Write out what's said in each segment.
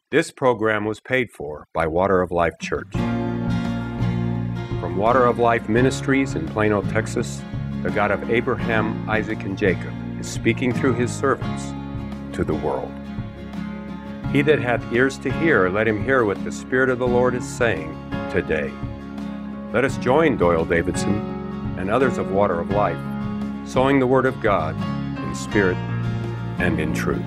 This program was paid for by Water of Life Church. From Water of Life Ministries in Plano, Texas, the God of Abraham, Isaac, and Jacob is speaking through his servants to the world. He that hath ears to hear, let him hear what the Spirit of the Lord is saying today. Let us join Doyle Davidson and others of Water of Life, sowing the Word of God in spirit and in truth.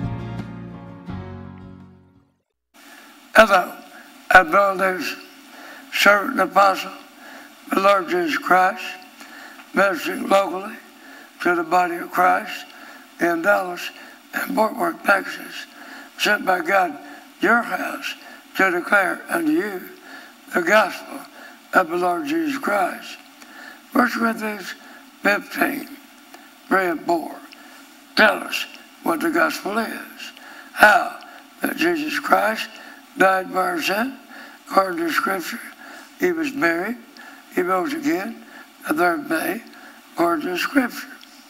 Hello, I'm Doyle Davidson, servant and apostle of the Lord Jesus Christ, ministering locally to the body of Christ in Dallas and Fort Worth, Texas, sent by God your house to declare unto you the gospel of the Lord Jesus Christ. 1 Corinthians 15, 3 and 4 tell us what the gospel is. How that Jesus Christ died for our sin, according to Scripture. He was buried. He rose again the third day, according to Scripture.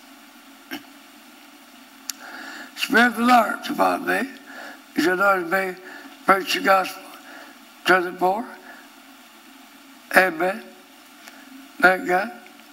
Spirit of the Lord is upon me. He's anointed me to preach the gospel to the poor. Amen. Thank God.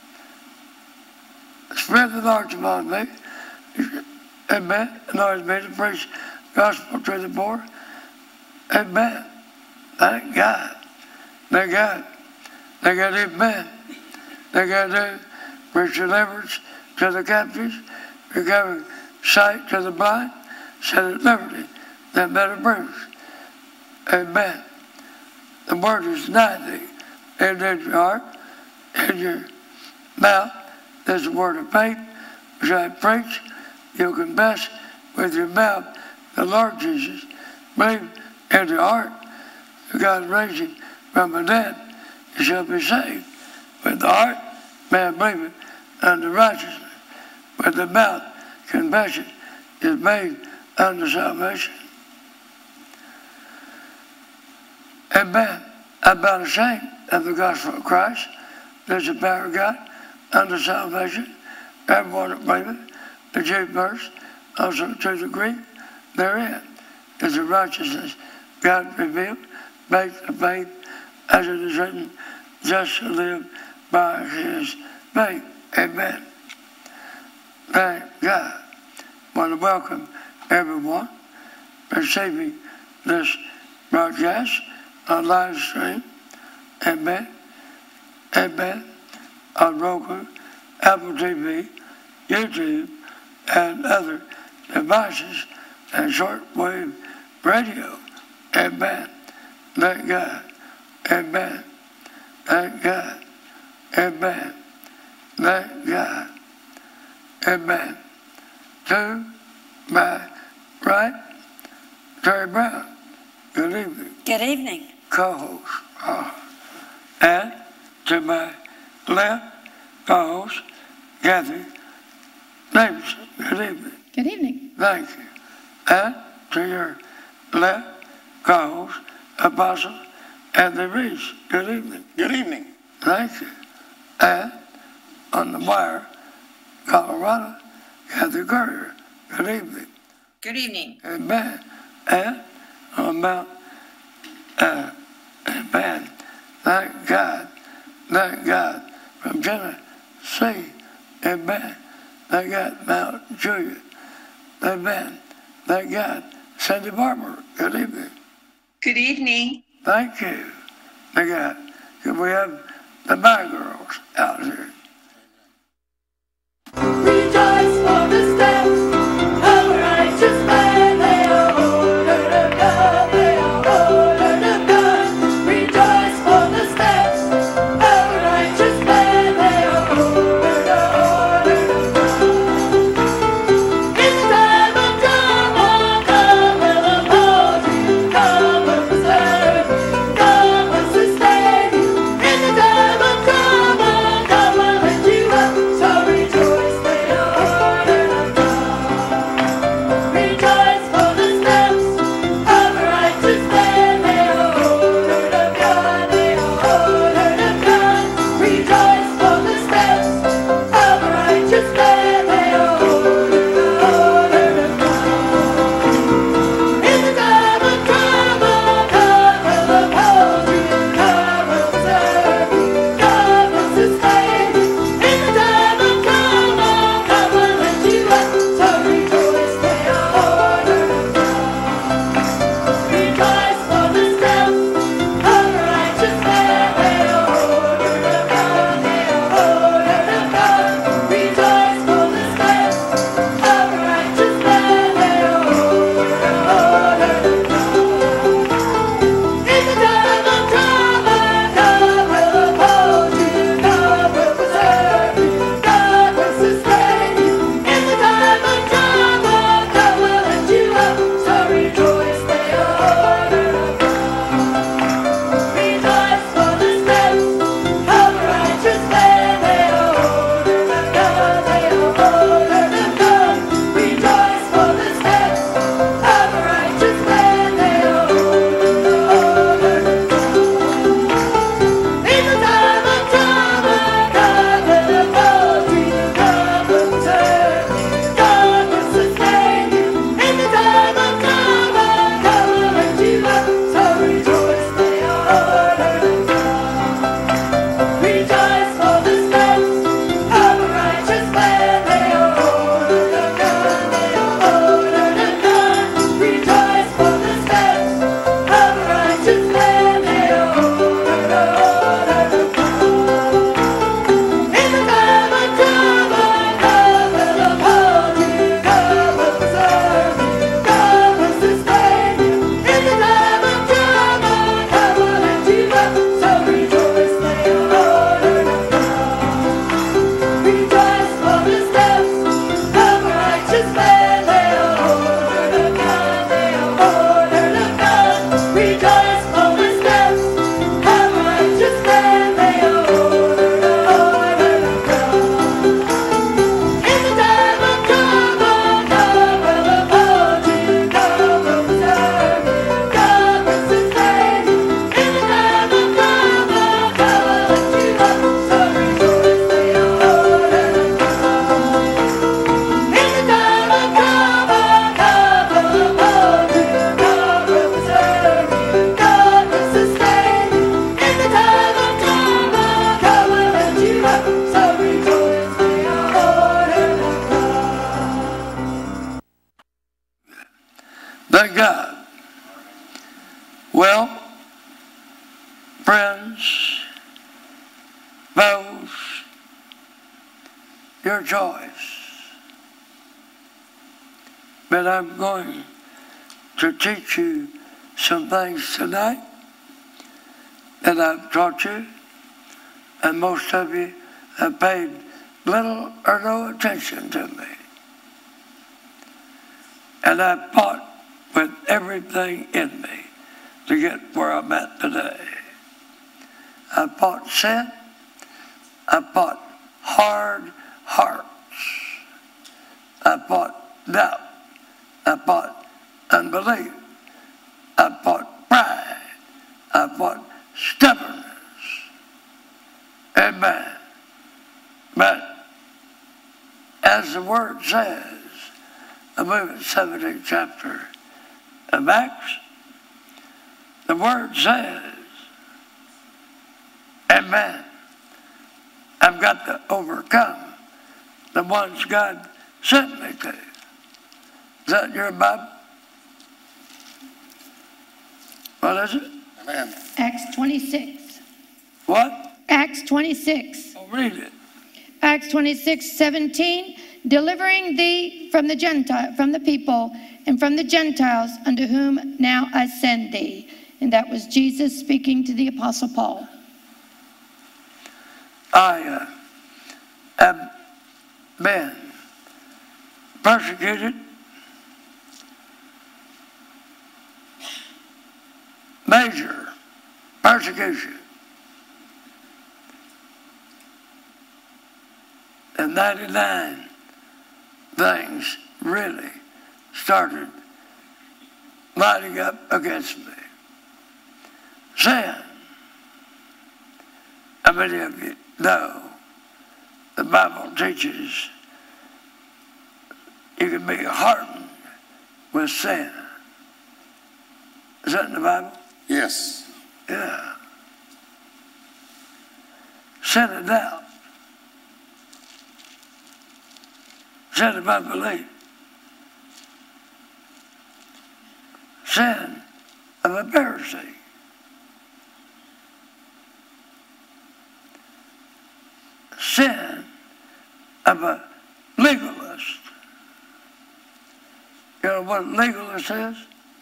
The Spirit of the Lord is upon me. Amen. Anointed me to preach the gospel to the poor. Amen. Thank God. Thank God. Thank God. Amen. Thank God. Preach deliverance to the captives, recovering sight to the blind, set at liberty them that are bruised. Amen. The word is nigh thee, and in your heart, in your mouth. There's the word of faith, which I preach. You confess with your mouth the Lord Jesus. Believe in your heart God raising from the dead, you shall be saved. With the heart, man believeth unto righteousness. With the mouth, confession is made unto salvation. Amen. I'm not ashamed of the gospel of Christ. There's the power of God unto salvation. Everyone that believeth, the Jew first, also to the Greek, therein is the righteousness God revealed, based on faith, as it is written, just to live by his faith. Amen. Thank God. I want to welcome everyone receiving this broadcast on live stream. Amen. Amen. On Roku, Apple TV, YouTube, and other devices and shortwave radio. Amen. Thank God. Amen. Thank God. Amen. Thank God. Amen. To my right, Terry Brown. Good evening. Good evening. Co-host. And to my left, co-host, Kathy Davidson. Good evening. Good evening. Thank you. And to your left, co-host, Apostle Anthony Reese. Good evening. Good evening. Thank you. And on the wire, Colorado, Kathy Courier. Good evening. Good evening. Amen. And on Mount, amen. Thank God. Thank God. From Tennessee. Amen. Thank God. Mount Juliet. Amen. Thank God. Cindy Barber. Good evening. Good evening. Thank you. Thank God. Can we have the my girls out here? Rejoice for the steps of a righteous man. They are ordered of God. They are ordered of God. Rejoice for the steps of a righteous man. They are ordered of God. In the time of trouble, God will uphold you. God will preserve you. God will sustain you. In the time of trouble, God will Well, friends, foes, your choice. But I'm going to teach you some things tonight that I've taught you, and most of you have paid little or no attention to me. And I've fought with everything in me to get where I'm at today. I fought sin. I fought hard hearts. I fought doubt. I fought unbelief. I fought pride. I fought stubbornness. Amen. But as the word says, I believe it's 17th chapter of Acts, the word says, amen, I've got to overcome the ones God sent me to. Is that in your Bible? What is it? Amen. Acts 26. What? Acts 26. Oh, read it. Acts 26:17, delivering thee from the people and from the Gentiles, unto whom now I send thee. And that was Jesus speaking to the Apostle Paul. I have been persecuted, major persecution. And 99 things really started lining up against me. Sin. How many of you know the Bible teaches you can be hardened with sin? Is that in the Bible? Yes. Yeah. Sin of doubt. Sin of unbelief. Sin of a Pharisee. Sin of a legalist. You know what a legalist is?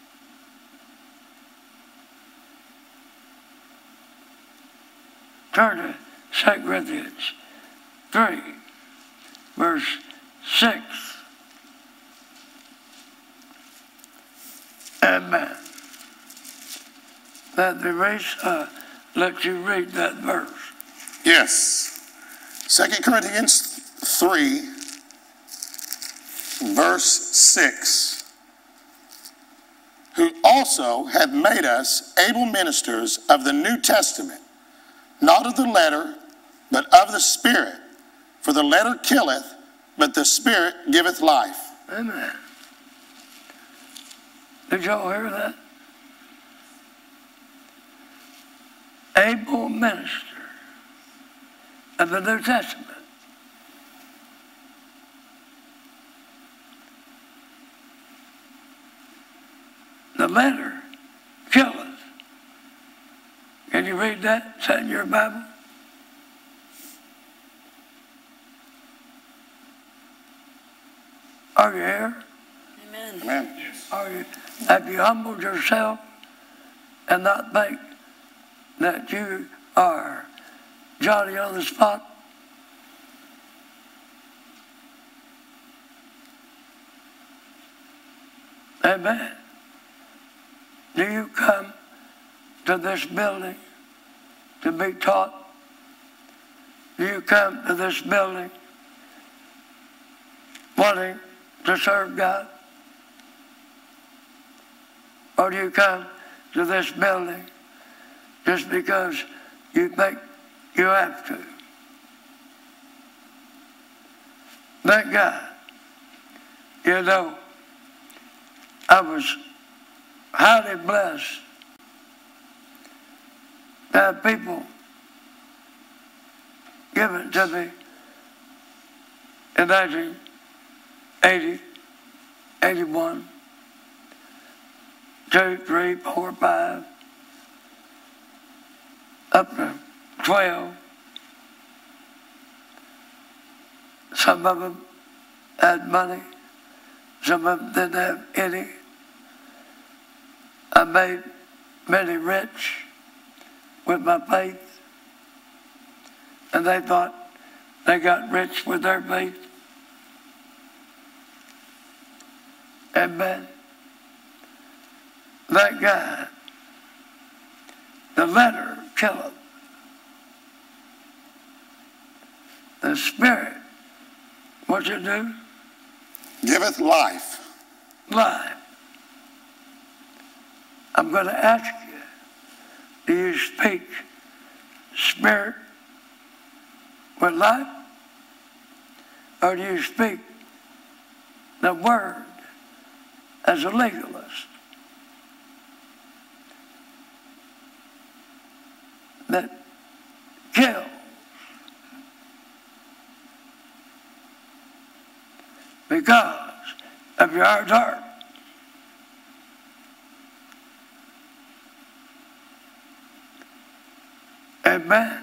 Turn to 2 Corinthians 3, verse 6. Amen. That the race, let you read that verse. Yes. 2 Corinthians 3, verse 6. Who also hath made us able ministers of the New Testament, not of the letter, but of the Spirit. For the letter killeth, but the Spirit giveth life. Amen. Did y'all hear that? Able minister of the New Testament. The letter killeth. Can you read that? Is that in your Bible? Are you here? Amen. Are you, have you humbled yourself and not think that you are Johnny on the spot? Amen. Do you come to this building to be taught? Do you come to this building wanting to serve God? Or do you come to this building just because you think you have to? Thank God. You know, I was highly blessed to have people give it to me in 1980, 81, 2, 3, 4, 5, up to 12. Some of them had money. Some of them didn't have any. I made many rich with my faith, and they thought they got rich with their faith. Amen. Thank God. The letter killeth. The Spirit, what's it do? Giveth life. Life. I'm going to ask you, do you speak Spirit with life? Or do you speak the Word as a legalist that kills? Because of your hard heart. Amen.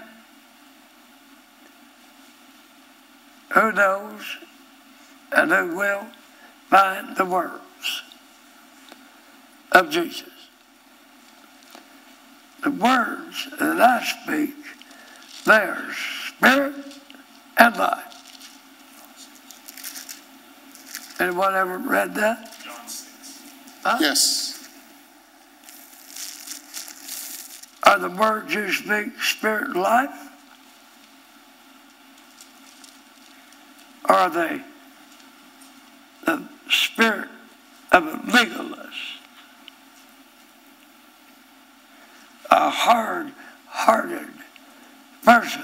Who knows and who will find the words of Jesus? The words that I speak, they are spirit and life. Anyone ever read that? Huh? Yes. Are the words you speak spirit and life? Or are they the spirit of a legalist? A hard-hearted person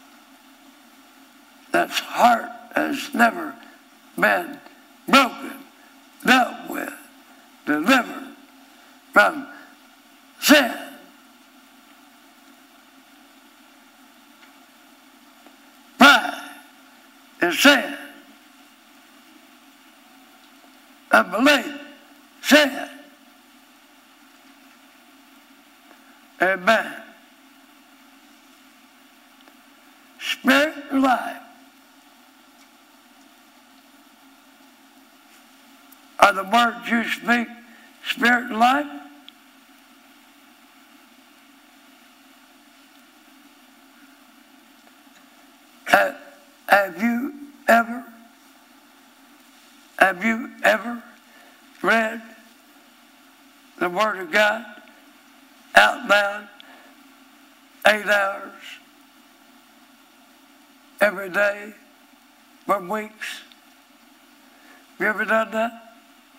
that's heart has never been broken, dealt with, delivered from sin. Pride is sin. Unbelief, sin. Amen. Spirit and life are the words you speak, spirit and life? Have you ever read the Word of God out loud 8 hours every day for weeks? Have you ever done that?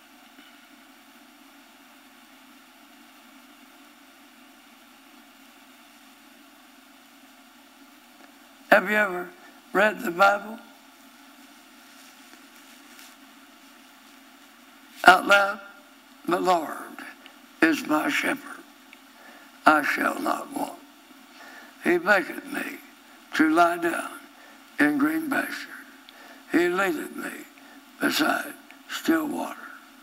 Have you ever read the Bible out loud? The Lord is my shepherd, I shall not want. He maketh me to lie down in green pastures. He leadeth me beside still water.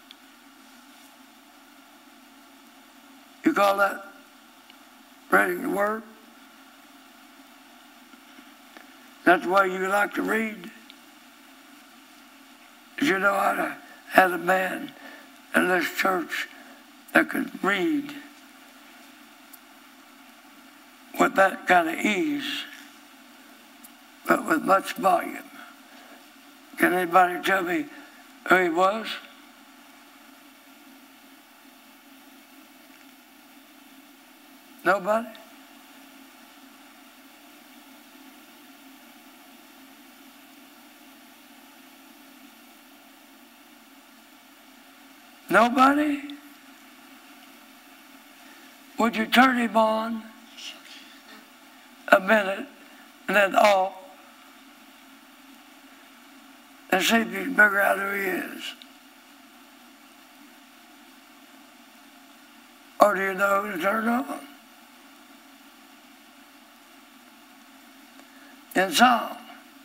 You call that reading the Word? That's why you like to read. Did you know I had a man in this church that could read with that kind of ease, but with much volume? Can anybody tell me who he was? Nobody? Nobody? Would you turn him on a minute and then off and see if you can figure out who he is? Or do you know who to turn on? In song.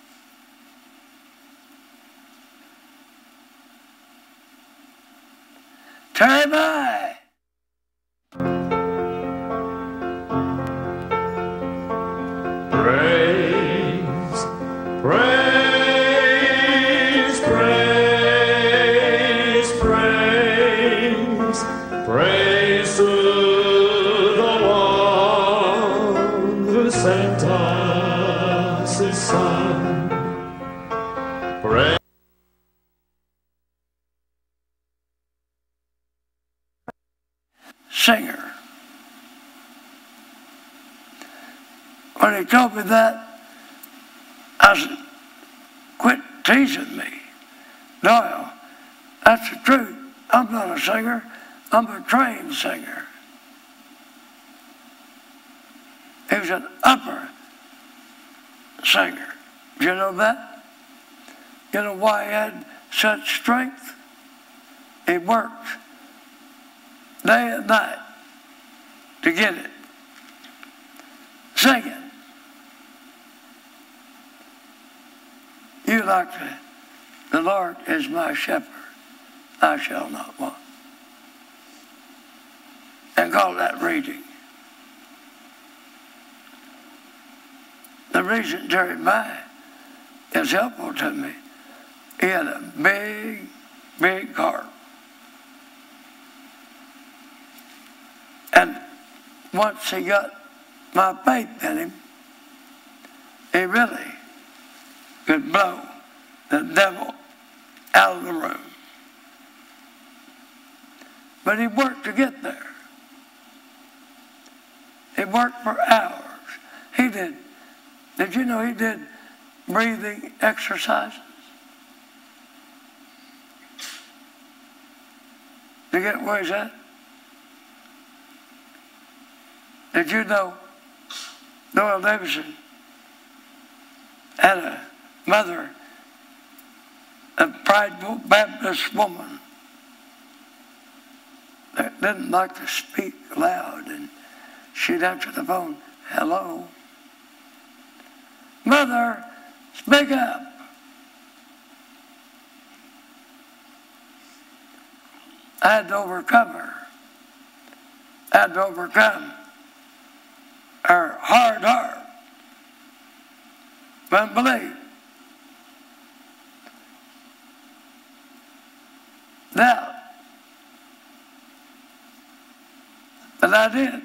Turn by. singer. When he told me that, I said, quit teasing me. Doyle, that's the truth. I'm not a singer. I'm a trained singer. He was an upper singer. Do you know that? You know why he had such strength? He worked day and night to get it. Singing. You like the Lord is my shepherd, I shall not want. And call that reading. The reason Jeremiah is helpful to me, he had a big, big heart. And once he got my faith in him, he really could blow the devil out of the room. But he worked to get there. He worked for hours. He did. Did you know he did breathing exercises? To get where he's at? Did you know Doyle Davidson had a mother, a prideful Baptist woman that didn't like to speak loud, and she'd answer the phone, hello. Mother, speak up. I had to overcome her. I had to overcome her hard heart. Unbelief. Doubt. But I did.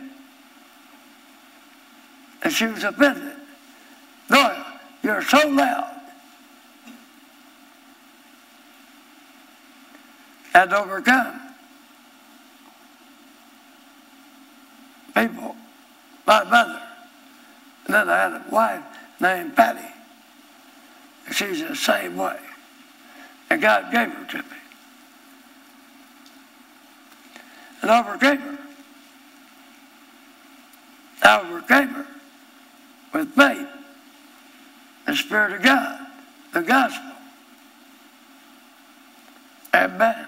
And she was offended. Doyle, you're so loud. Had to overcome people, my mother. And then I had a wife named Patty. And she's the same way. And God gave her to me. And I overcame her. I overcame her with faith, the Spirit of God, the gospel. Amen.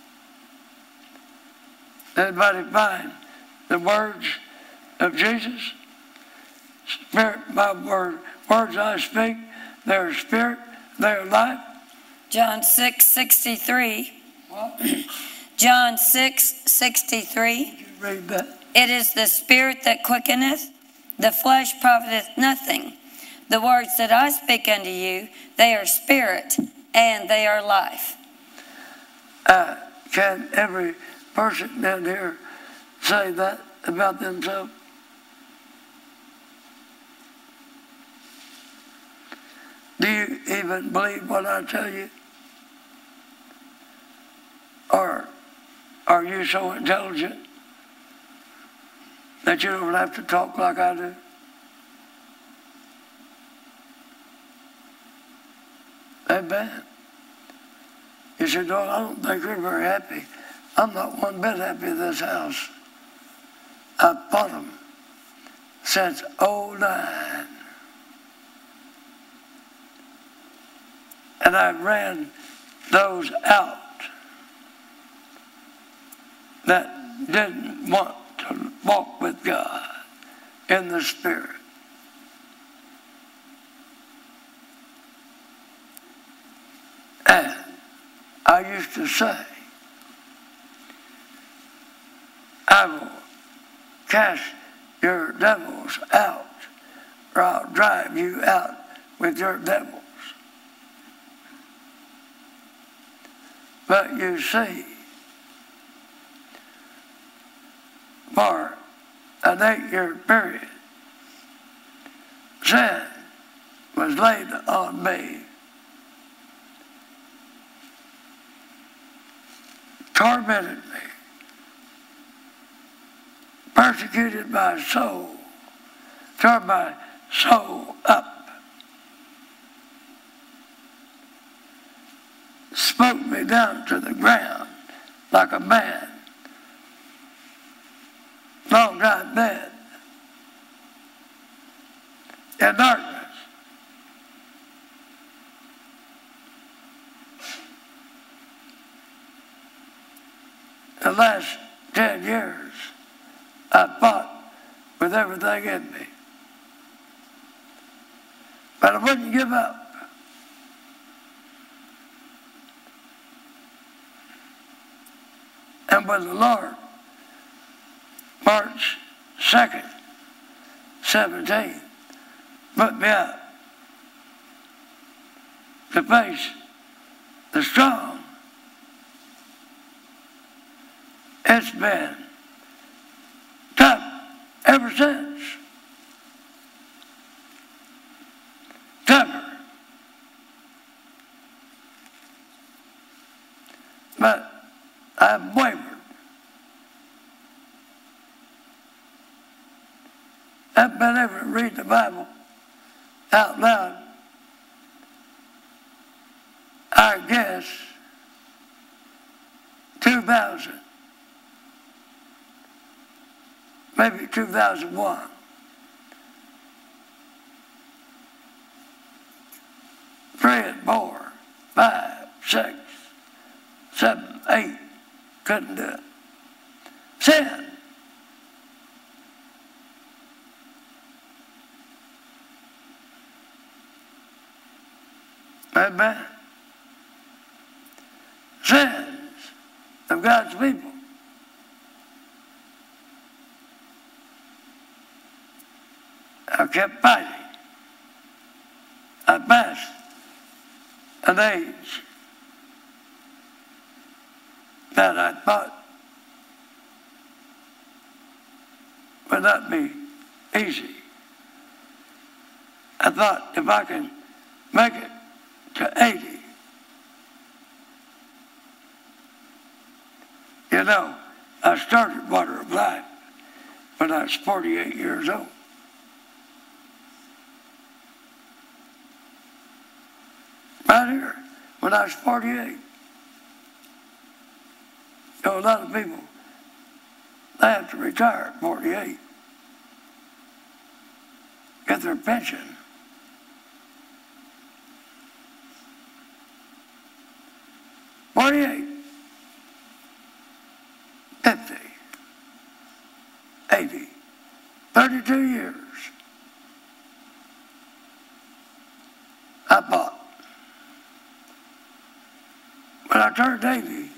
Anybody find the words of Jesus? Spirit, my words I speak, they're spirit, they're life. John 6:63. What? John 6:63. Read that. It is the spirit that quickeneth, the flesh profiteth nothing. The words that I speak unto you, they are spirit and they are life. Can every person down here say that about themselves? Do you even believe what I tell you? Or are you so intelligent that you don't have to talk like I do? Amen. You said, Doyle, I don't think you're very happy. I'm not one bit happy in this house. I've fought them since '09. And I ran those out that didn't want to walk with God in the Spirit. And I used to say, I will cast your devils out, or I'll drive you out with your devils. But you see, for an 8-year period, sin was laid on me, tormented me, persecuted my soul, tore my soul up, smote me down to the ground like a man, long time dead, in darkness. The last 10 years, I fought with everything in me. But I wouldn't give up. And with the Lord, March 2nd, 17, put me out to face the strong. It's been tough ever since. Tougher. But I've wavered. I've been able to read the Bible out loud, I guess, 2000. Maybe 2001. Three and 4, 5, 6, 7, 8, couldn't do it. 10. Amen. Sins of God's people. I kept fighting. I passed an age that I thought would not be easy. I thought if I can make it to 80, you know, I started Water of Life when I was 48 years old. Right here, when I was 48. So a lot of people, they have to retire at 48. Get their pension. $48, $50, $80, 32 years. I bought. When I turned 80,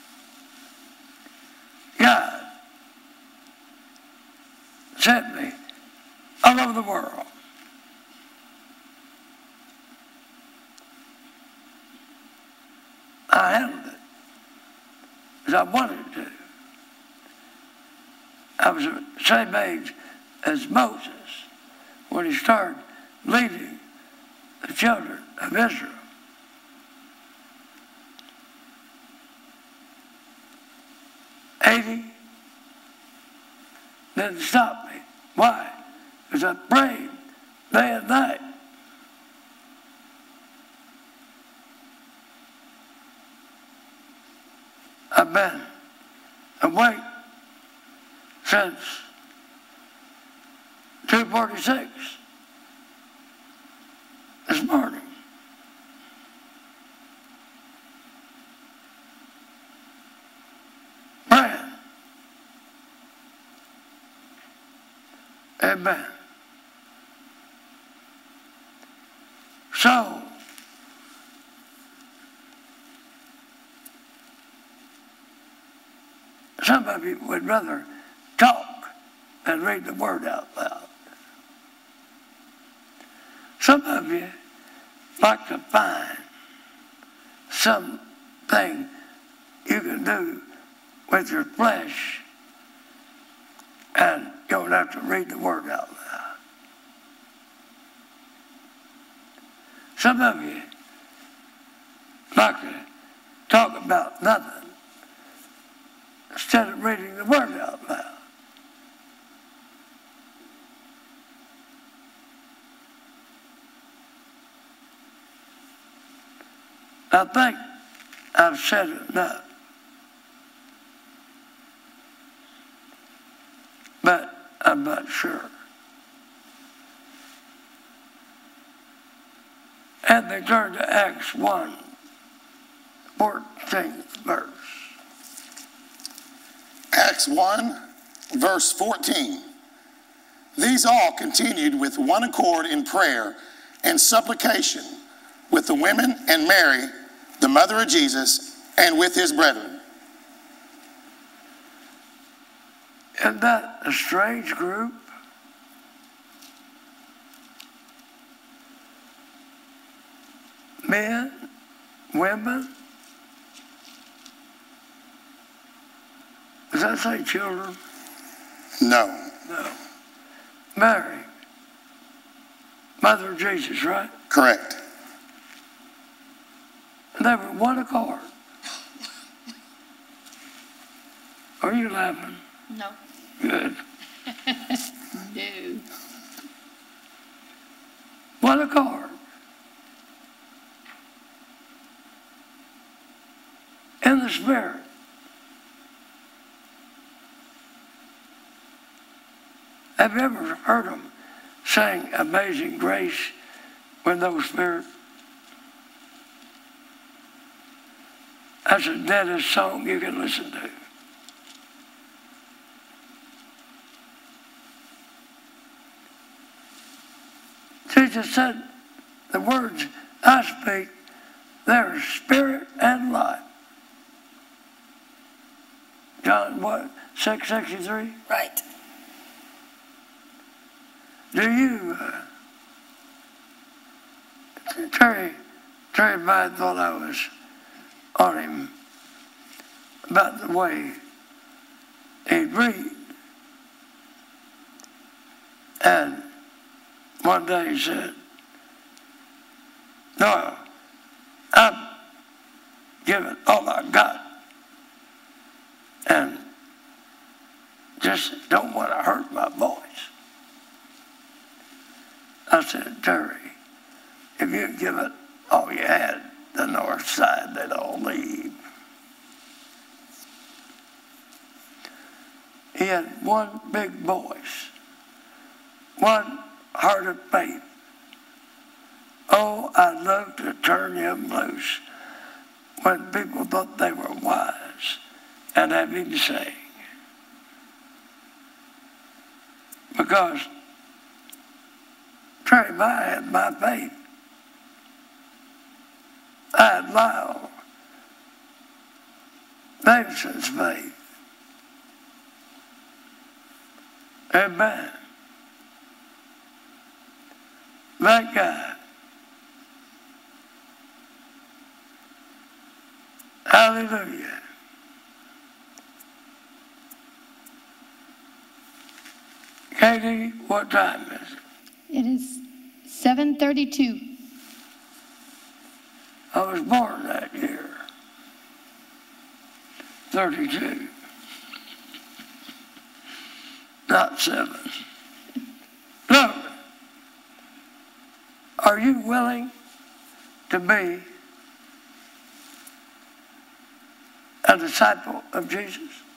God sent me all over the world. I handled it as I wanted to. I was the same age as Moses when he started leading the children of Israel. 80 didn't stop me. Why? Because I prayed day and night. I've been awake since 2:46 this morning. Praying. Amen. So, some of you would rather talk than read the word out loud. Some of you like to find something you can do with your flesh and don't have to read the word out loud. Some of you like to talk about nothing instead of reading the word out loud. I think I've said it enough. But I'm not sure. And they turn to Acts 1, 14th verse. Acts 1, verse 14. These all continued with one accord in prayer and supplication with the women and Mary, the mother of Jesus, and with his brethren. Isn't that a strange group? Men, women. Does that say children? No. No. Mary, mother of Jesus, right? Correct. And they were one accord. Are you laughing? No. Good. No. One accord. In the Spirit. Have you ever heard them sing Amazing Grace with no Spirit? That's the deadest song you can listen to. Jesus said, the words I speak, they're spirit and life. John, what, 6:63? Right. Do you, Terry might thought I was on him about the way he'd read. And one day he said, "No, I'm giving all I got and just don't want to hurt my voice." I said, "Terry, if you give it all you had, the north side, they'd all leave." He had one big voice, one heart of faith. Oh, I'd love to turn him loose when people thought they were wise and have him sing. Because Terry and I had my faith. I had Doyle Davidson's faith. Amen. Thank God. Hallelujah. Katie, what time is it? It is 7:32. I was born that year. 32. Not 7. Look, are you willing to be a disciple of Jesus?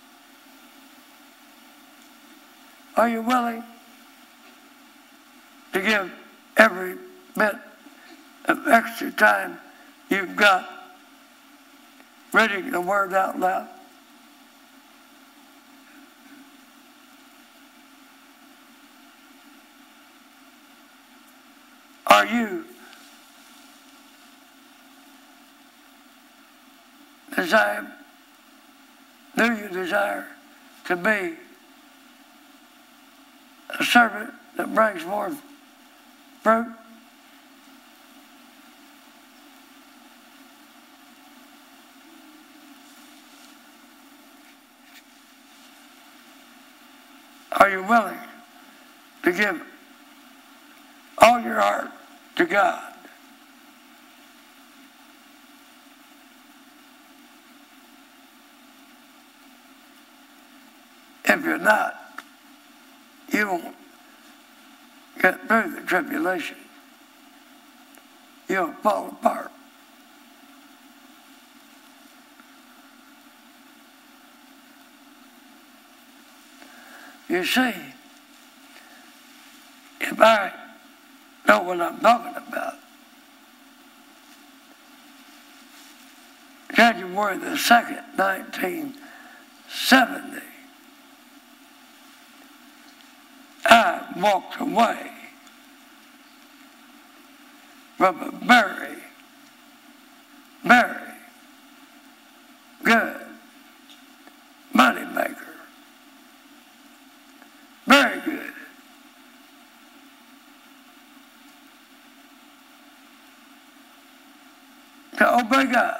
Are you willing to give every bit of extra time you've got reading the Word out loud? Are you do you desire to be a servant that brings forth fruit? Are you willing to give all your heart to God? If you're not, you won't get through the tribulation. You'll fall apart. you see, if I know what I'm talking about, January the 2nd, 1970, I walked away from a very, very good money maker. Very good. To obey God.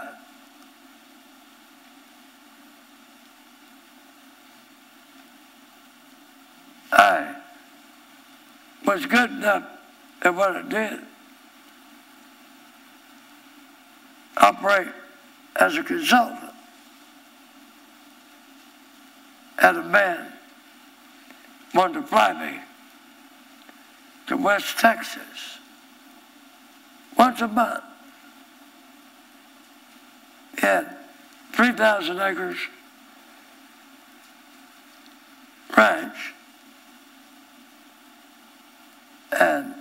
I was good enough at what I did. Operate as a consultant. Had a man wanted to fly me to West Texas once a month. He had 3,000 acres ranch, and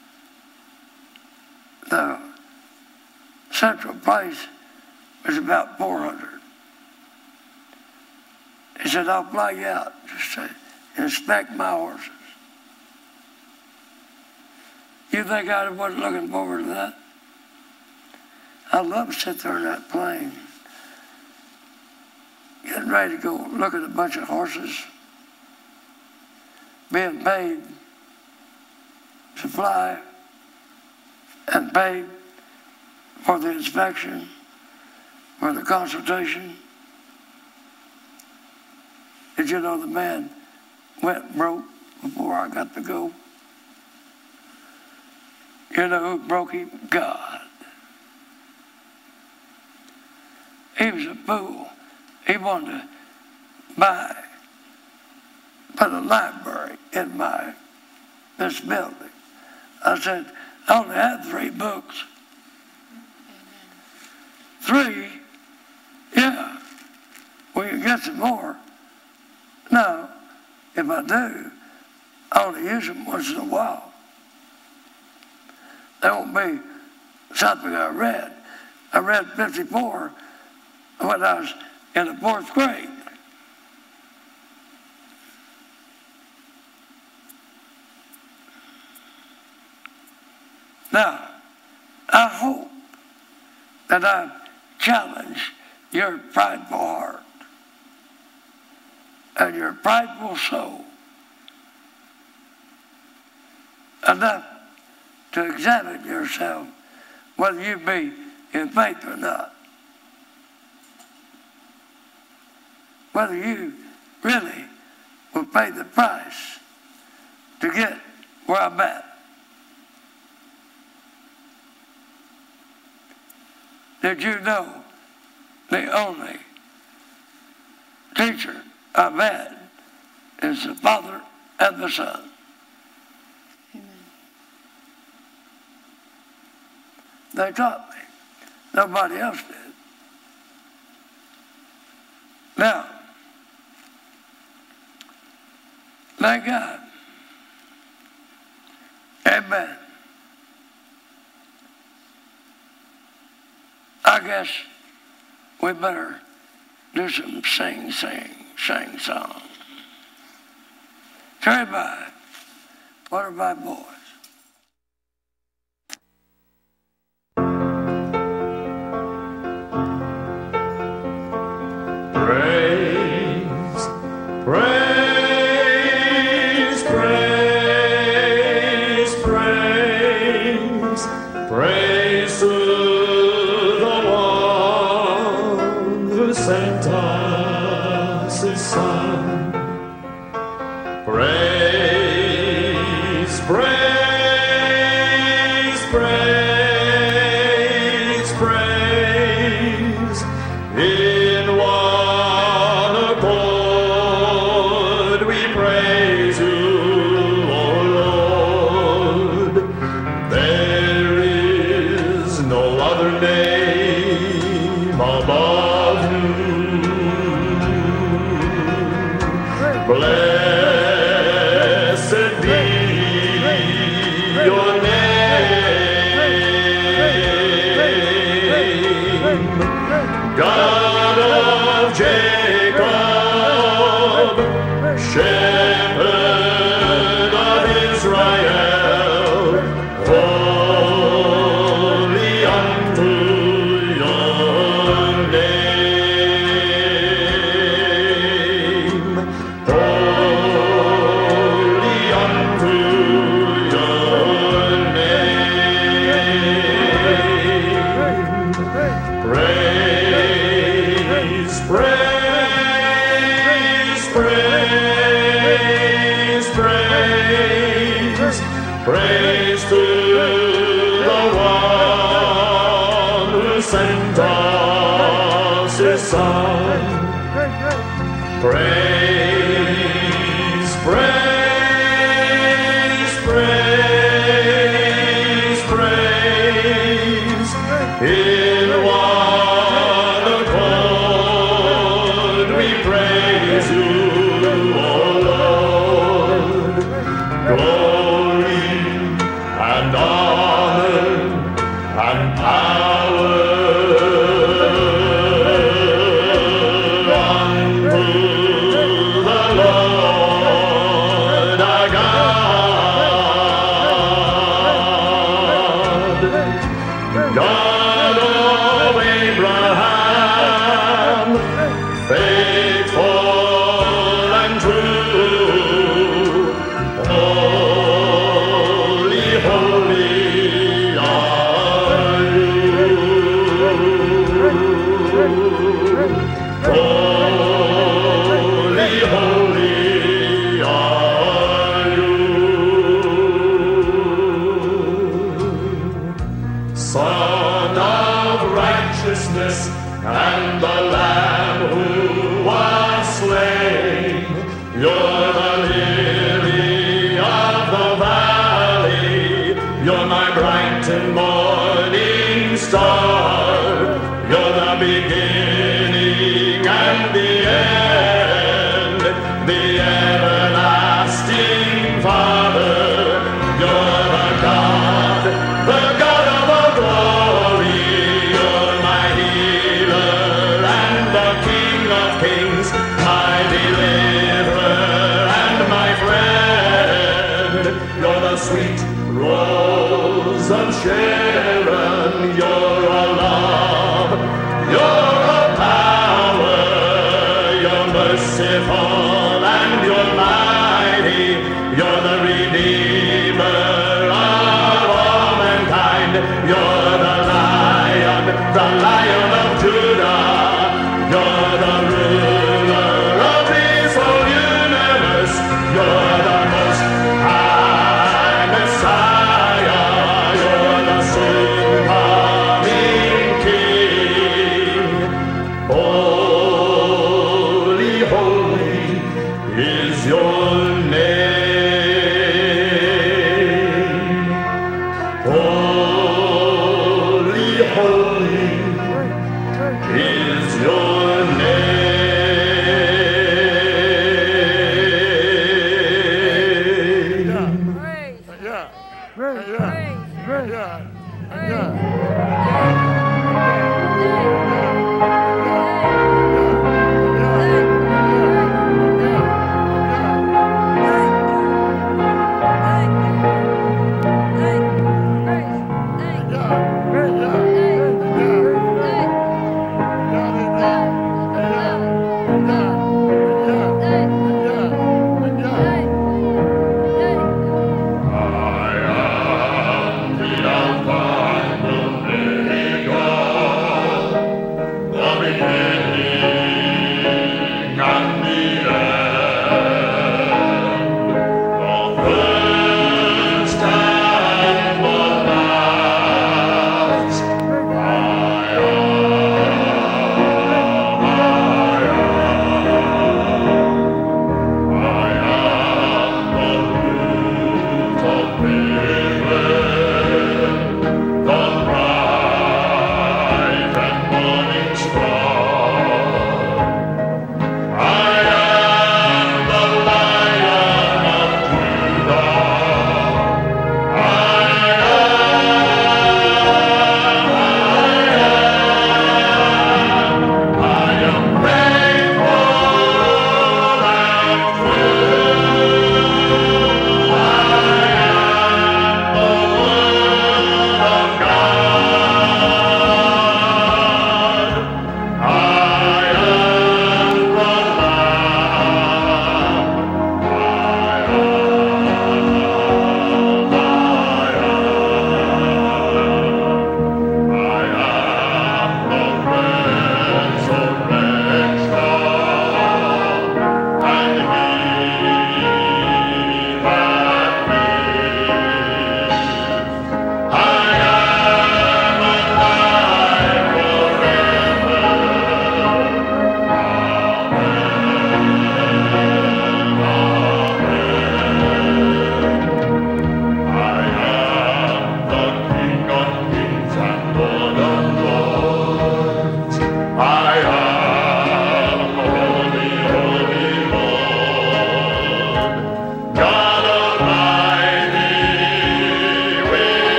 the central place was about 400. He said, I'll fly you out just to inspect my horses. You think I wasn't looking forward to that? I love to sit there in that plane, getting ready to go look at a bunch of horses, being paid to fly and paid for the inspection, for the consultation. Did you know the man went broke before I got to go? You know who broke him? God. He was a fool. He wanted to put a library in this building. I said, I only had 3 books. 3? Yeah. Well, you get some more. No, if I do, I only use them once in a while. There won't be something I read. I read 54 when I was in the 4th grade. Now, I hope that I've challenged your prideful heart and your prideful soul enough to examine yourself whether you be in faith or not. Whether you really will pay the price to get where I'm at. Did you know the only teacher I've had is the Father and the Son? Amen. They taught me. Nobody else did. Now, thank God. Amen. I guess we better do some sing song. Terry by one of my boys. Praise, praise, praise, praise, praise to the one who sent us his Son. Praise, praise. Shepherd of Israel, holy unto your name, holy unto your name. Praise, praise, praise, praise, praise to the one who sent us his Son. Praise, praise, praise, praise, in one accord we praise you, O Lord. Glory and honor and power unto the Lord our God. God of Abraham, faithful and true, holy, holy are you. Holy, holy are you. Son of righteousness and the Lamb who was slain, you're the lily of the valley, you're my bright and morning star, you're the beginning and the end, the everlasting Father, you're the God of all glory, you're my healer and the King of kings, my deliverer and my friend. You're the sweet rose of Sharon, you're a love, you're a power, you're merciful and you're mighty, you're the Redeemer of all mankind, you're the Lion of Judah, you're the ruler of this whole universe, you're the most high Messiah, you're the soon coming King. Holy, holy is your name. Holy, holy is your name. I am the Alpha and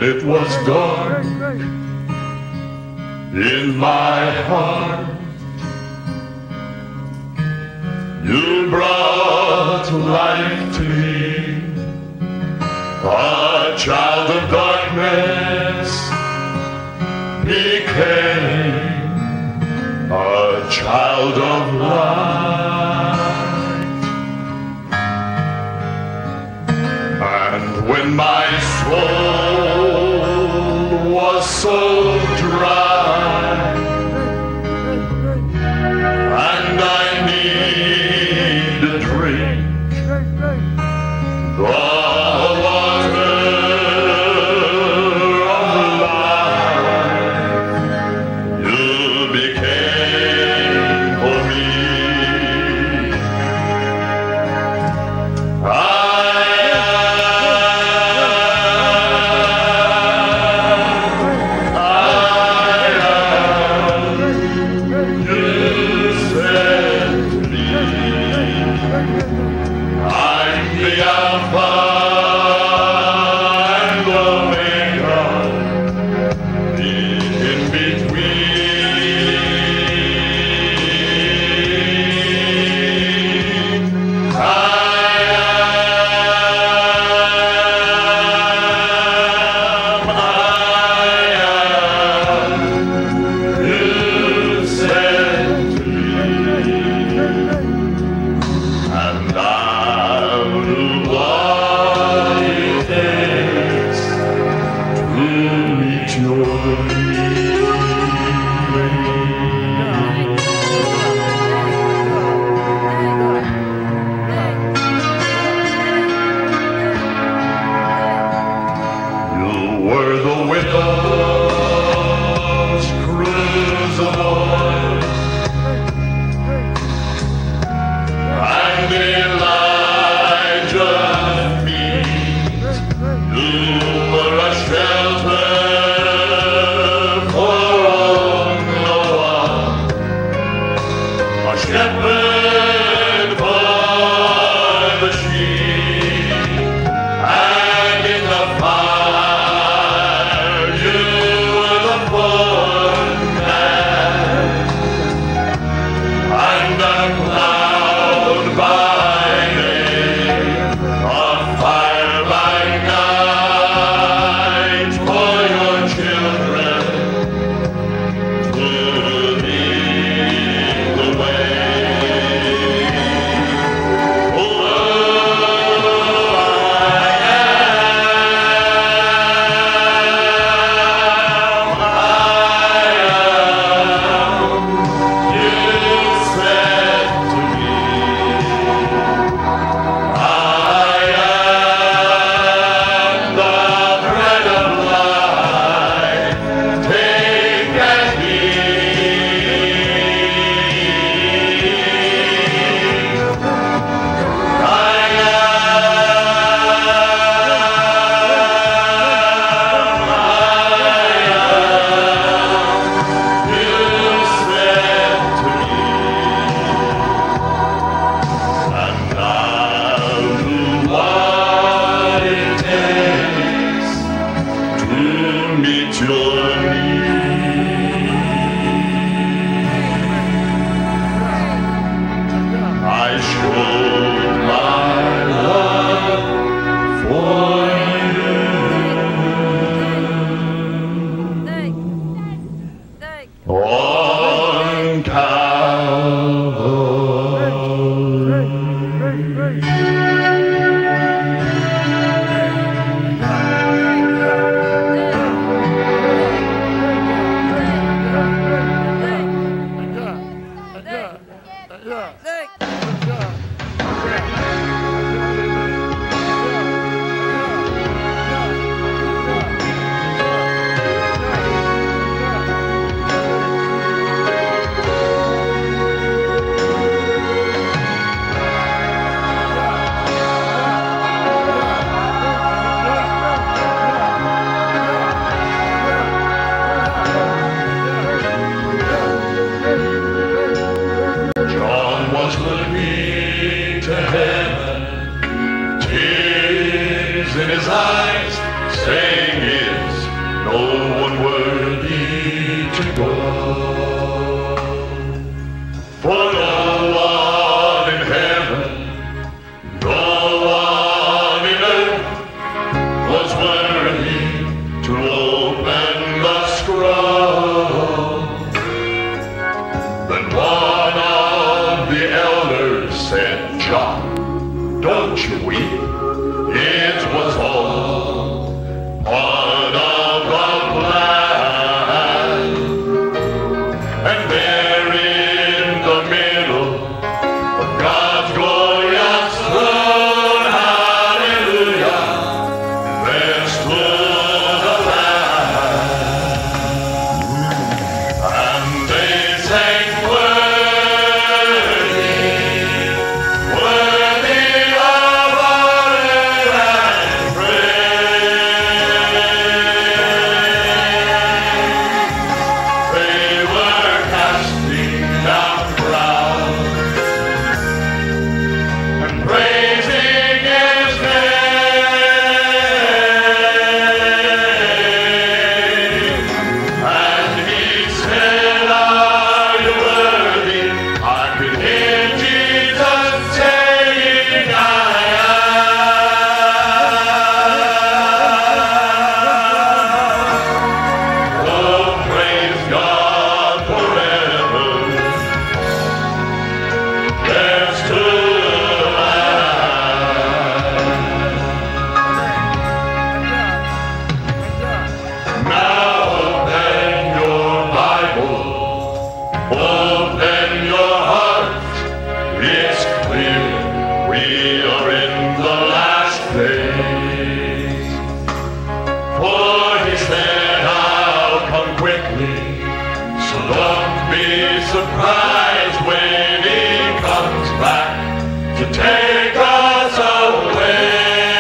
it was dark in my heart, you brought light to me, a child of darkness became a child of light. And when my soul was so dry and I need a drink, the water of life, you became for me. in his eyes, saying, "Is no one worthy to go. For no one in heaven, no one in earth was worthy to open the scroll. Then one of the elders said, John, don't you weep. It was all part of the plan. And there in the middle of God's glorious throne, hallelujah, there stood a lamb. And they sang, worthy, worthy of honor and praise. They were casting down crowns and praising His name. And He said, are you worthy? I could hear Jesus saying, I am. Oh, praise God forever. There stood a lamb. Now open your Bible, open your heart. It's clear we are in the last days. For He said, I'll come quickly, so don't be surprised when He comes back to take us away.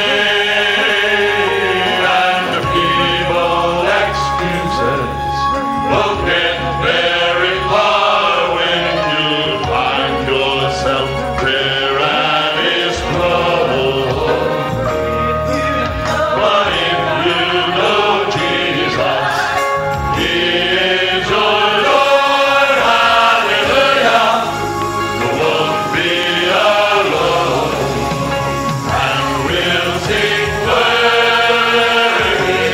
And the feeble excuses will get very far when you find yourself there at His throne. But if you know Jesus, He is your Lord, hallelujah, you won't be alone. And we'll sing worthy,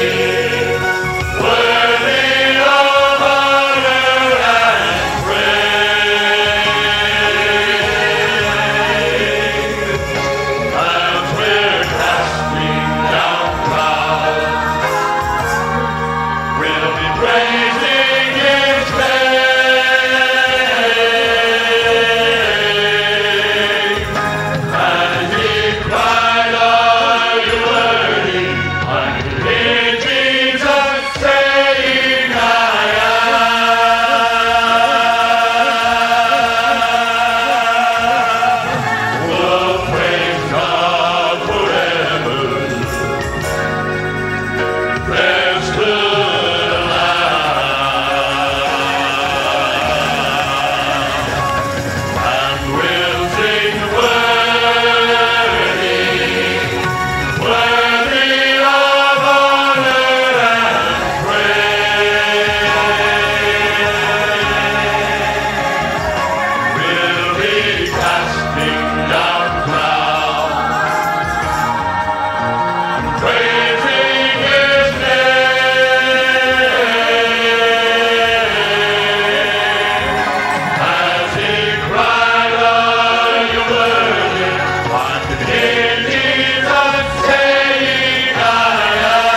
worthy of honor and praise. As we're casting down crowns, we'll be praising His name. And He cried, are you worthy? I could hear Jesus saying, I am. Oh, praise God forever. There stood a lamb. And we'll sing worthy, worthy of honor and praise. We'll be casting down crowns, praising His name. As He cried, are you worthy? I could hear Jesus saying, I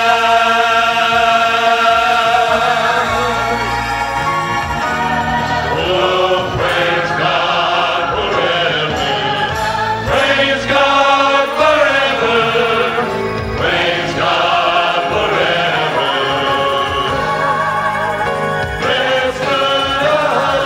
am. Oh, praise God forever. Praise God forever. Praise God forever. There stood a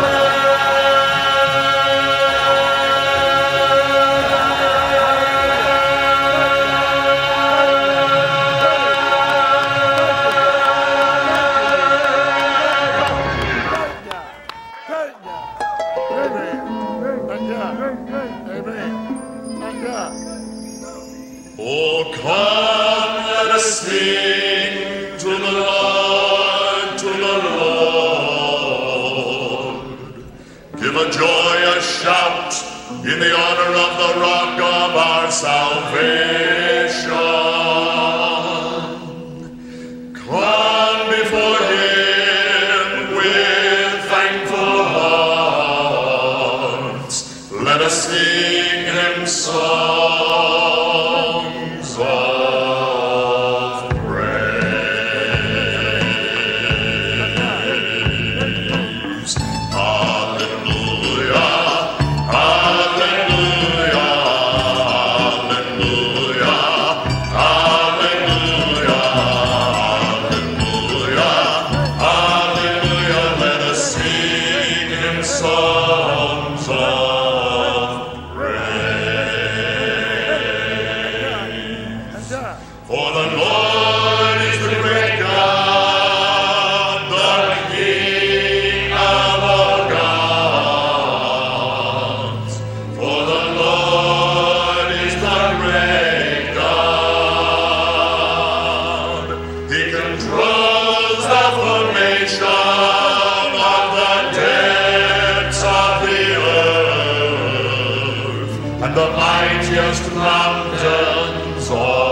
Oh, come, let us sing to the Lord. in the honor of the rock of our salvation. Come before him with thankful hearts. Let us sing him songs of praise. Hallelujah, hallelujah, hallelujah, hallelujah, hallelujah, hallelujah. Let us sing him songs of for the Lord is the great God, the King of all gods. For the Lord is the great God. He controls the formation of the depths of the earth, and the mightiest mountains all.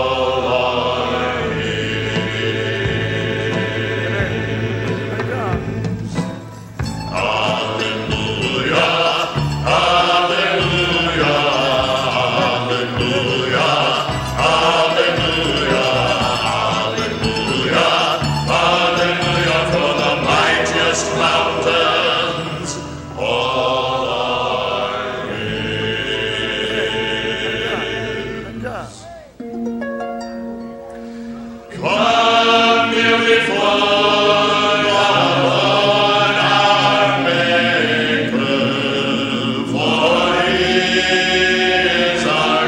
Come before the Lord our Maker, for He is our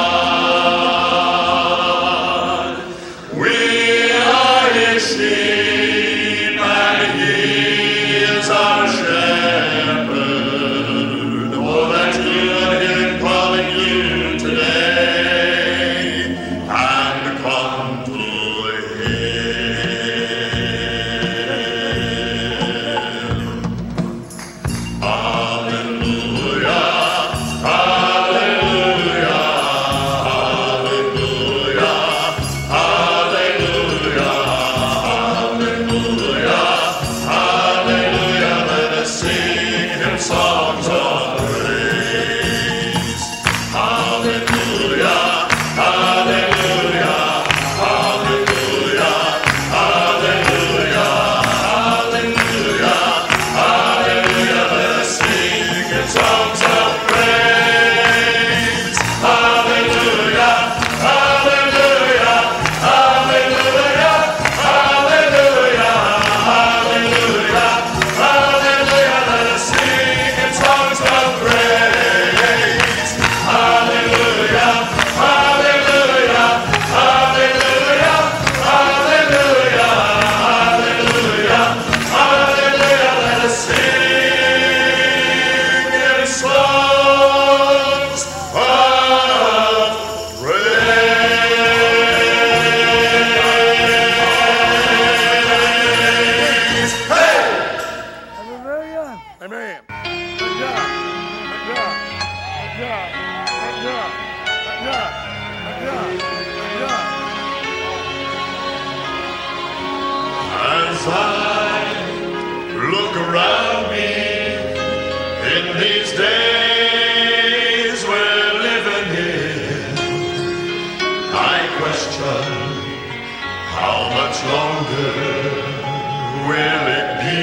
God. We are His sheep, and He is our shepherd. Oh, that you would hear Him calling you today, and come to Him. Hallelujah, hallelujah, hallelujah, hallelujah, hallelujah, hallelujah. Let us sing Him songs of praise. Hallelujah, hallelujah, hallelujah, hallelujah, hallelujah, hallelujah. Let us sing Him songs of praise. Hallelujah, hallelujah, hallelujah, hallelujah, hallelujah, hallelujah. Let us sing Him songs of praise. Hallelujah, hallelujah, hallelujah, hallelujah, hallelujah, hallelujah. Let us sing Him songs of praise. Hey! Hallelujah. Amen. As I look around me in these days we're living in, I question how much longer will it be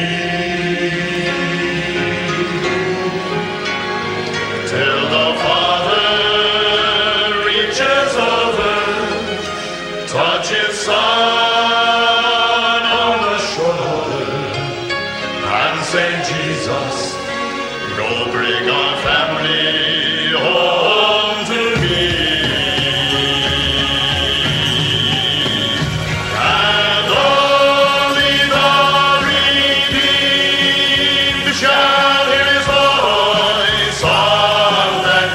till the Father reaches over, touches Son on the shoulder, and say, Jesus, go bring our family home to me. And only the redeemed shall hear His voice on that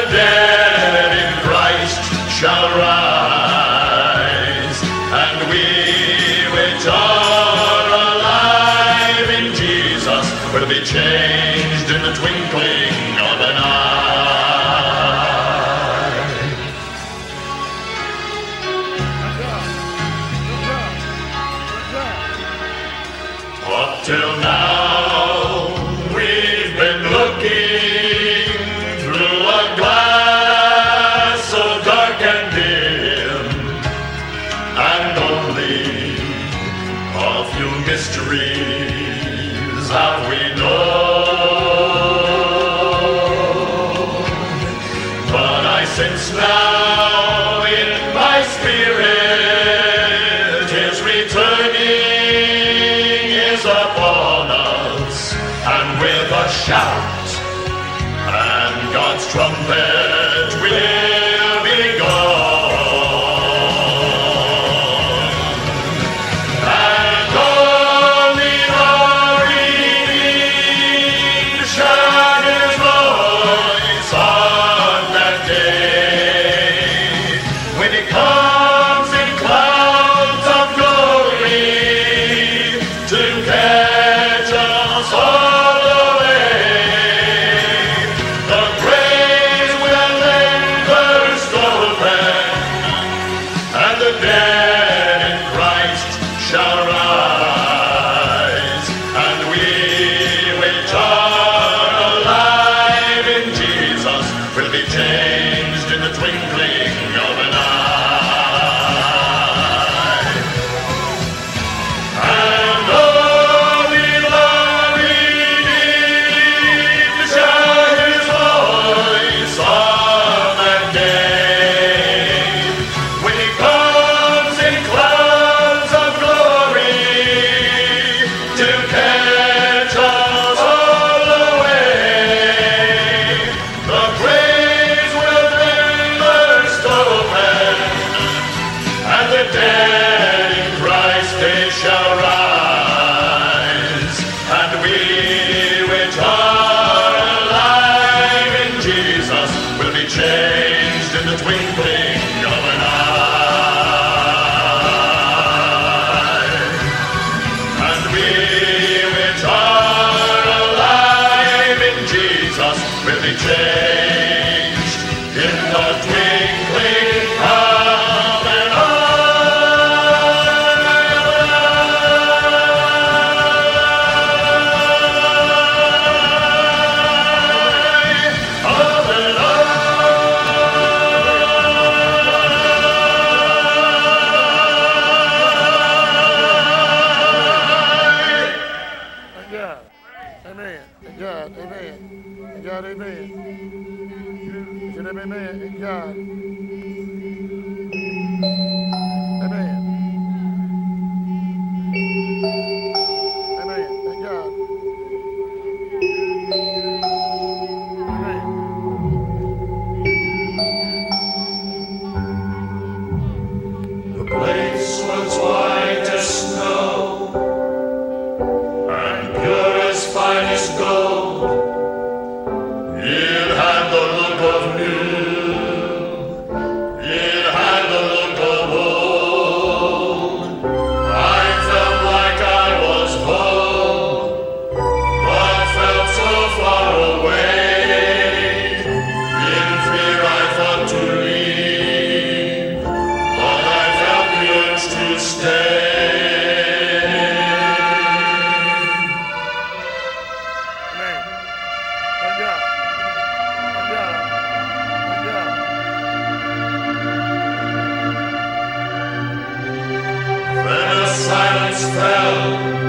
dead in Christ shall rise, and we which are alive in Jesus will be changed in the twinkling of an eye. Up till now, we've been looking through a glass so dark and dim, and only a few mysteries have we known. But I sense now in my spirit His returning is upon us, and with a shout and God's trumpet will be gone, and only the redeemed shall hear His voice on that day, when He comes in clouds of glory to catch us all away. The graves will then burst open, and the dead in Christ shall rise, and we which are alive in Jesus will be changed in the twinkling of an eye. And only the redeemed shall hear His voice on that day, when He comes in clouds of glory to catch us all away. The graves will then burst open, and the dead in Christ they shall rise, and we which are alive in Jesus will be changed in the twinkling of an eye. And we which are alive in Jesus will be changed in the twinkling of an Amen. And God, amen. And God, amen. Should have amen. And God. Amen. Amen. And God. Amen. The place was white as snow, and pure as finest gold. It had the look of new, it had the look of old. I felt like I was home, but felt so far away. In fear I thought to leave, but I felt the urge to stay. Amen. And God. And God. And God. Then a silence fell,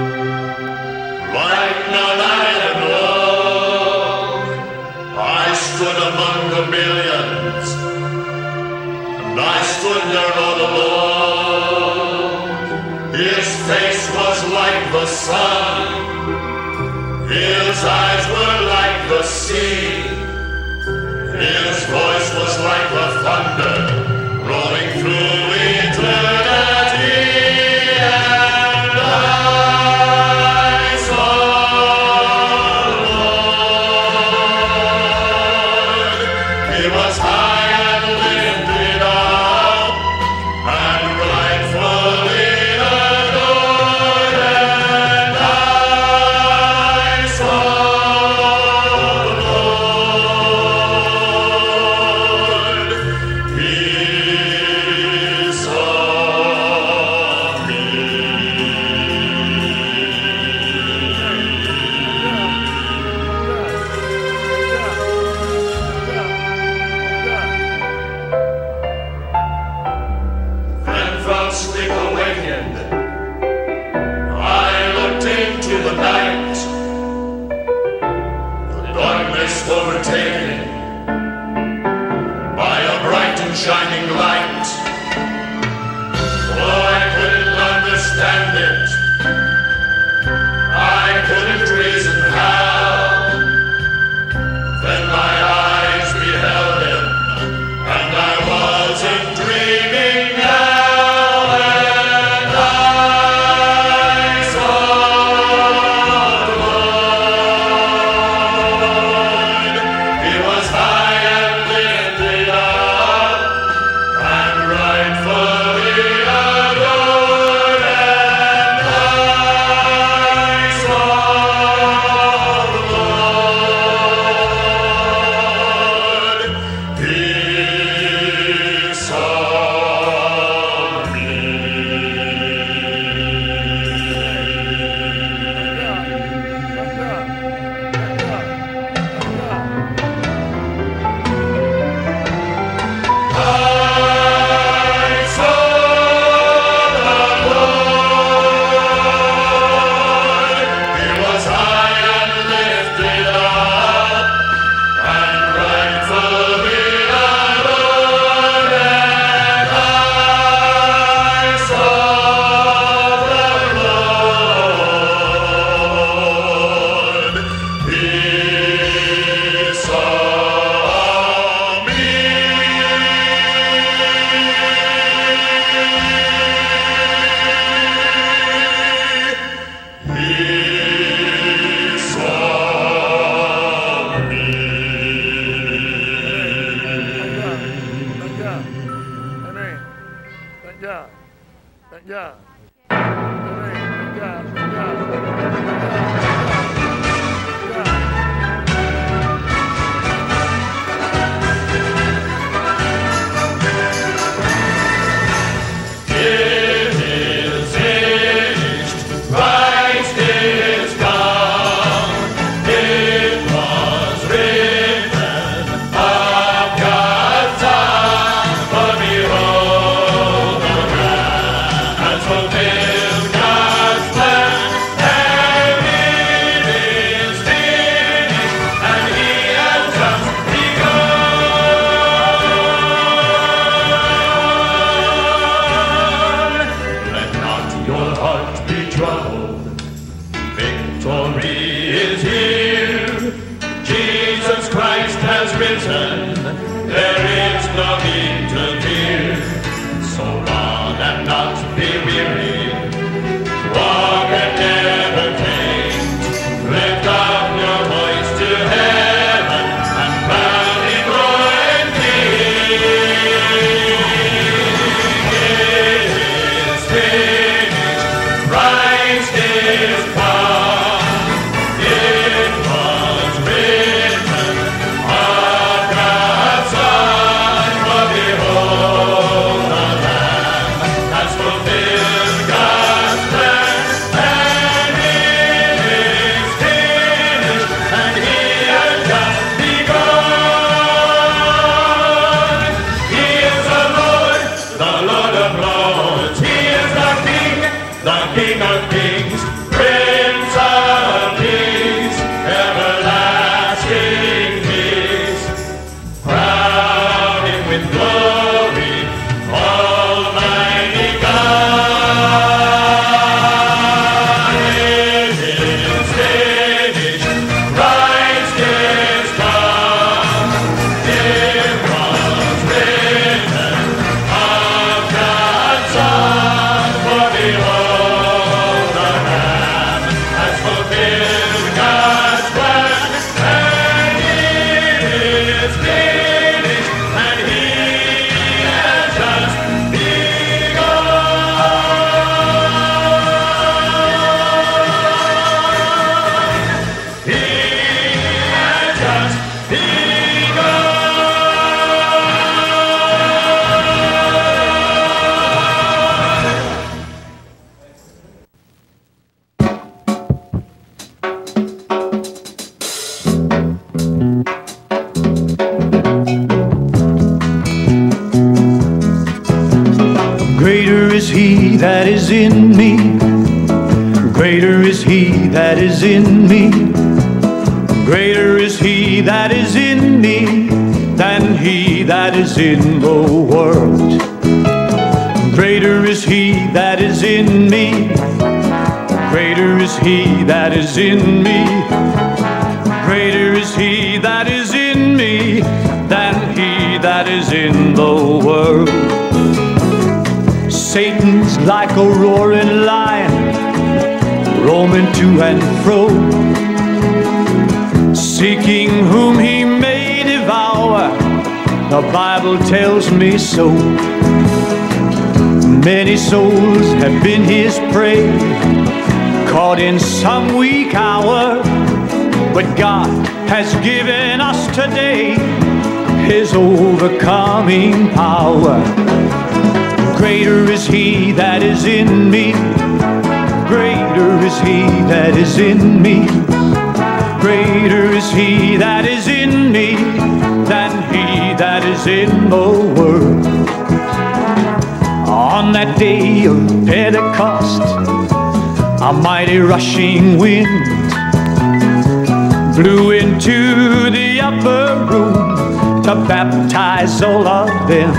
like none I had known. I stood among the millions, and I stood there all alone. His face was like the sun, His eyes were like the sea, His voice was like the thunder rolling through eternity. And I saw, Lord, He was shining light. Oh, I couldn't understand it. I couldn't reason how. Then my eyes beheld him, and I wasn't dreaming now. And I saw the Lord. He was high and lifted up, and rightfully adored. And I saw the Lord. He saw me. I saw the Lord. He was high and lifted up, and rightfully adored. And I saw the Lord. He saw me. He saw It is finished. Christ is come. It was written of God's Son. For behold, the Lamb has fulfilled God's plan, and it is finished, and He has just begun. Let not your heart be troubled. Victory is here. Jesus Christ has risen. There is no need to fear. So run and not be weary. Walk and never faint. Lift up your voice to heaven and crown Him Lord and King. It is finished. Christ is come. It was written of God's Son. For behold, the Lamb has fulfilled God's plan, and it is finished, and He has just begun. He is the Lord of lords. He is the King of kings, Prince of peace, everlasting peace. Crown Him with glory, Almighty God. It is finished. Christ is come. It was written of God's Son. For behold, the Lamb has fulfilled God's plan, and it is finished, and He has just begun. He has just begun. Greater is He that is in me. Greater is He that is in me. Greater is He that is in me than he he that is in the world. Greater is he that is in me. Greater is he that is in me. Greater is he that is in me than he that is in the world. Satan's like a roaring lion, roaming to and fro, seeking whom he may devour. The Bible tells me so. Many souls have been his prey, caught in some weak hour. But God has given us today his overcoming power. Greater is he that is in me. Greater is he that is in me. Greater is he that is in me than he that is in the world. On that day of Pentecost, a mighty rushing wind blew into the upper room to baptize all of them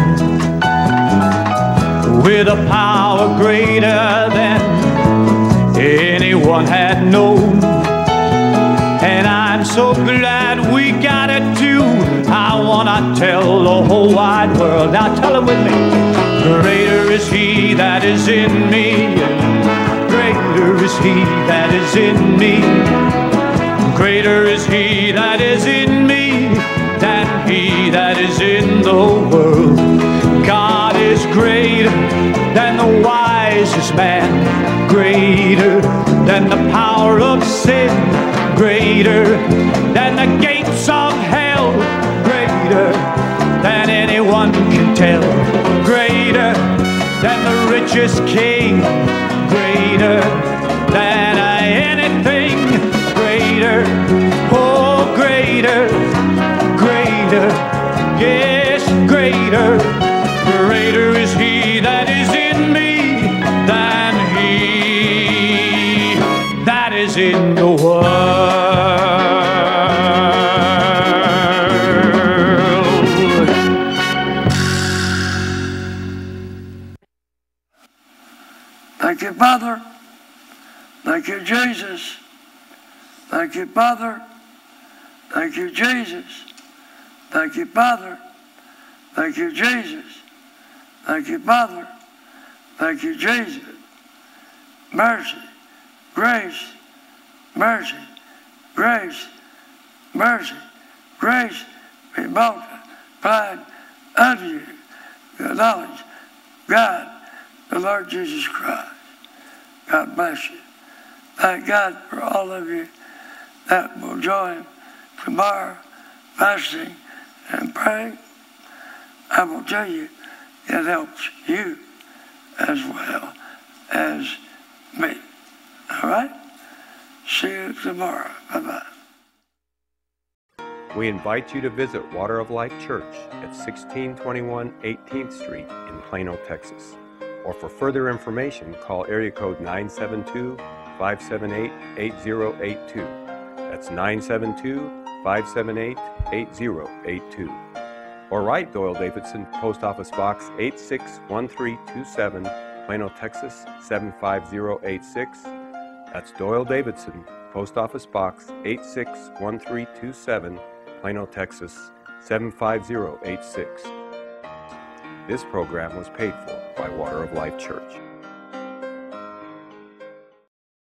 with a power greater than anyone had known. And I'm so glad we got it too. I wanna tell the whole wide world. Now tell it with me. Greater is he that is in me. Greater is he that is in me. Greater is he that is in me than he that is in the world. God is greater than the wisest man, greater than the power of sin, greater than the gates of hell, greater than anyone can tell, greater than the richest king, greater than anything, greater, oh greater, greater, yes, greater. Greater is he that is in me than he that is in the world. Thank you, Father. Thank you, Jesus. Thank you, Father. Thank you, Jesus. Thank you, Father. Thank you, Jesus. Thank you, Father. Thank you, Jesus. Mercy, grace, mercy, grace, mercy, grace be multiplied unto you. The knowledge of God, the Lord Jesus Christ. God bless you. Thank God for all of you that will join tomorrow fasting and praying. I will tell you, it helps you as well as me. All right? See you tomorrow. Bye-bye. We invite you to visit Water of Life Church at 1621 18th Street in Plano, Texas. Or for further information, call area code 972-578-8082. That's 972-578-8082. Or write Doyle Davidson, Post Office Box 861327, Plano, Texas 75086. That's Doyle Davidson, Post Office Box 861327, Plano, Texas 75086. This program was paid for by Water of Life Church.